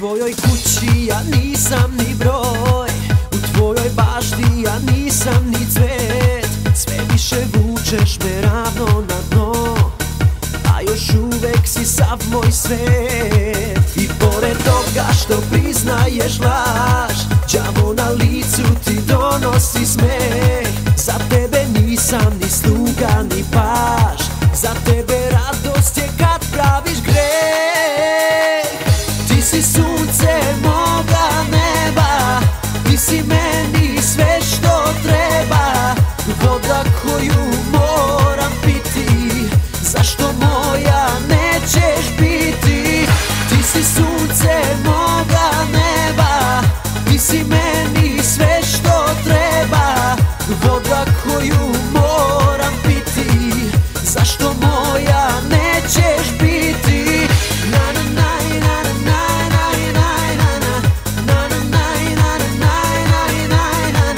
tvojoj kući ja nisam ni broj, u tvojoj bašti ja nisam ni cvet. Sve više vučeš me ravno na dno, a još uvek si sav moj svet. I pored toga što priznaješ laž, đavo na licu ti donosi smeh. Za tebe nisam ni sluga ni paž, za tebe radost je kad praviš greh. Ti si sunce moga neba, ti si meni sve što treba, voda koju moram piti, zašto moja nećeš biti? Ti si sunce moga neba, ti si meni sve što treba, voda koju moram piti, zašto moja nećeš biti? Na na na na na na na na na na na na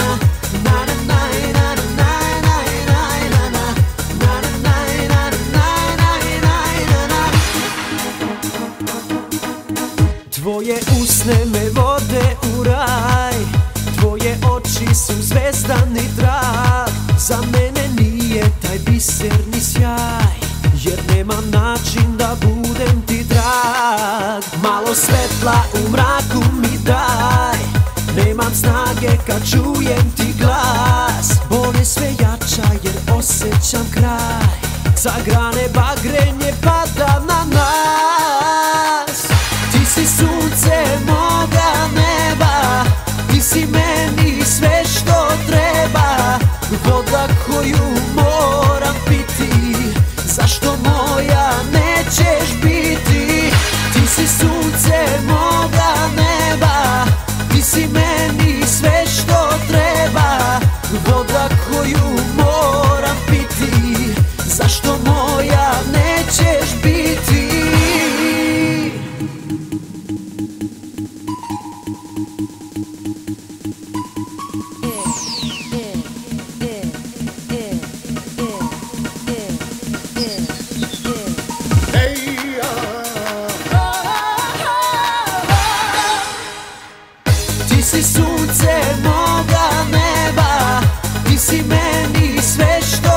na. Tvoje usne me vode u raj, tvoje oči su zvezdani trag. Za mene nije taj biserni sjaj, jer nemam način da budem ti drag. Malo svetla u mraku mi daj, nemam snage kad čujem ti glas. Bol je sve jača jer osjećam kraj, sa grane bagrenje pada na nas. Ti si sunce moga neba, ti si meni sve što treba, voda koju moram piti, zašto moja nećeš biti? Ti si sunce moga neba, ti si meni sve što treba, voda koju moram piti, zašto moja nećeš biti? Ti si sunce moga neba, ti si meni sve što